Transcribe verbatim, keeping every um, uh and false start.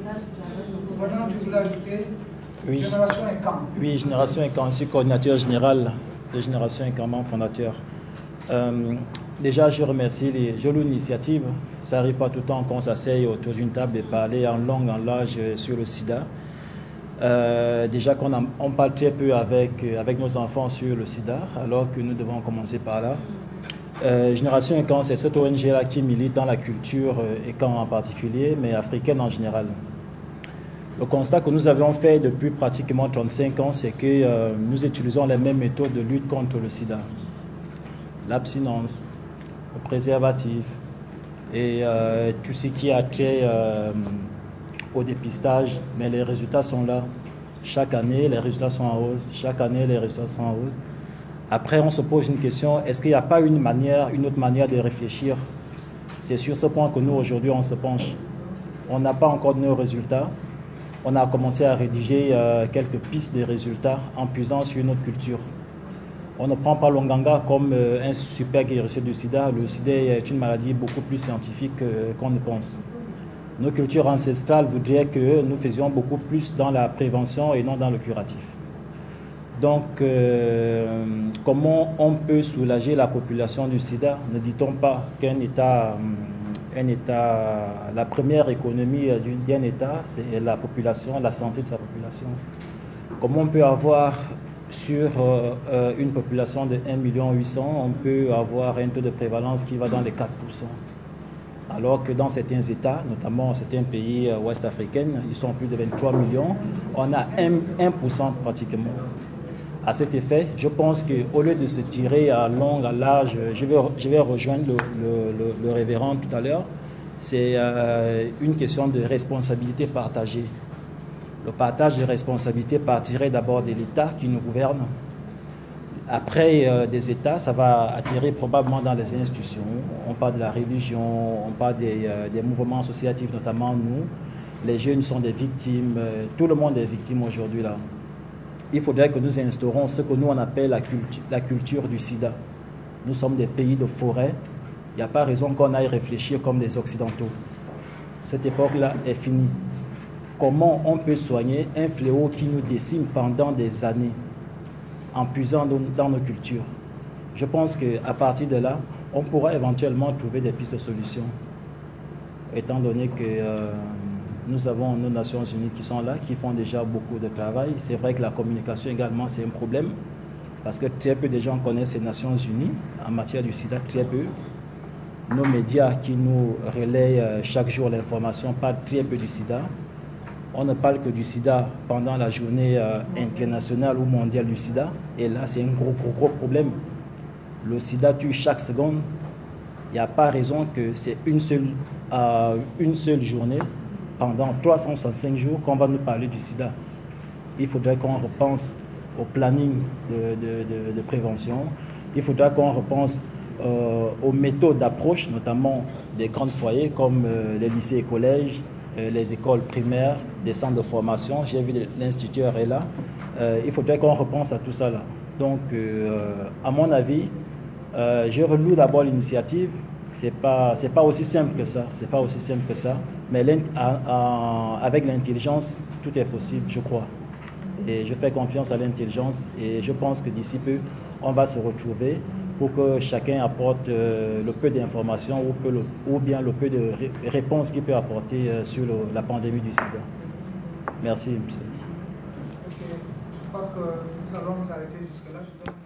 Maintenant, tu voulais ajouter oui. Génération et Camp. Oui, Génération et Camp. Je suis coordinateur général de Génération et Camp, membre fondateur. Euh, déjà, je remercie les, je loue l'initiative. Ça n'arrive pas tout le temps qu'on s'asseye autour d'une table et parler en langue, en large sur le sida. Euh, déjà qu'on on parle très peu avec, avec nos enfants sur le sida, alors que nous devons commencer par là. Euh, Génération et Camp, c'est cette O N G-là qui milite dans la culture et Camp en particulier, mais africaine en général. Le constat que nous avions fait depuis pratiquement trente-cinq ans, c'est que euh, nous utilisons les mêmes méthodes de lutte contre le sida. L'abstinence, le préservatif et euh, tout ce qui a trait euh, au dépistage, mais les résultats sont là. Chaque année, les résultats sont en hausse. Chaque année, les résultats sont en hausse. Après, on se pose une question, est-ce qu'il n'y a pas une manière, une autre manière de réfléchir? C'est sur ce point que nous, aujourd'hui, on se penche. On n'a pas encore de nos résultats. On a commencé à rédiger euh, quelques pistes de résultats en puisant sur notre culture. On ne prend pas l'Onganga comme euh, un super guérisseur du sida. Le sida est une maladie beaucoup plus scientifique euh, qu'on ne pense. Nos cultures ancestrales voudraient que nous faisions beaucoup plus dans la prévention et non dans le curatif. Donc, euh, comment on peut soulager la population du sida? Ne dit-on pas qu'un État, un État, la première économie d'un État, c'est la population, la santé de sa population? Comment on peut avoir sur euh, une population de un million huit cents, on peut avoir un taux de prévalence qui va dans les quatre pour cent? Alors que dans certains États, notamment certains pays ouest africains, ils sont plus de vingt-trois millions, on a un pour cent pratiquement. À cet effet, je pense qu'au lieu de se tirer à long, à large, je vais, je vais rejoindre le, le, le, le révérend tout à l'heure, c'est euh, une question de responsabilité partagée. Le partage de responsabilités partirait d'abord de l'État qui nous gouverne. Après euh, des États, ça va atterrir probablement dans les institutions. On parle de la religion, on parle des, euh, des mouvements associatifs, notamment nous. Les jeunes sont des victimes, euh, tout le monde est victime aujourd'hui là. Il faudrait que nous instaurons ce que nous on appelle la, cultu la culture du sida. Nous sommes des pays de forêt. Il n'y a pas raison qu'on aille réfléchir comme des Occidentaux. Cette époque-là est finie. Comment on peut soigner un fléau qui nous décime pendant des années en puisant dans nos cultures? Je pense qu'à partir de là, on pourra éventuellement trouver des pistes de solutions. Étant donné que euh, nous avons nos Nations Unies qui sont là, qui font déjà beaucoup de travail. C'est vrai que la communication également, c'est un problème, parce que très peu de gens connaissent les Nations Unies en matière du sida, très peu. Nos médias qui nous relaient euh, chaque jour l'information parlent très peu du sida. On ne parle que du sida pendant la journée euh, internationale ou mondiale du sida. Et là, c'est un gros, gros, gros problème. Le sida tue chaque seconde. Il n'y a pas raison que c'est une seule, euh, une seule journée, pendant trois cent soixante-cinq jours, qu'on va nous parler du sida. Il faudrait qu'on repense au planning de, de, de, de prévention. Il faudrait qu'on repense euh, aux méthodes d'approche, notamment des grands foyers comme euh, les lycées et collèges, les écoles primaires, des centres de formation. J'ai vu l'instituteur est là. Euh, il faudrait qu'on repense à tout ça là. Donc, euh, à mon avis, euh, je reloue d'abord l'initiative. C'est pas, c'est pas aussi simple que ça. C'est pas aussi simple que ça. Mais à, à, avec l'intelligence, tout est possible, je crois. Et je fais confiance à l'intelligence. Et je pense que d'ici peu, on va se retrouver pour que chacun apporte euh, le peu d'informations ou, ou bien le peu de ré réponses qu'il peut apporter euh, sur le, la pandémie du sida. Merci, monsieur. Ok, je crois que nous allons nous arrêter jusque-là.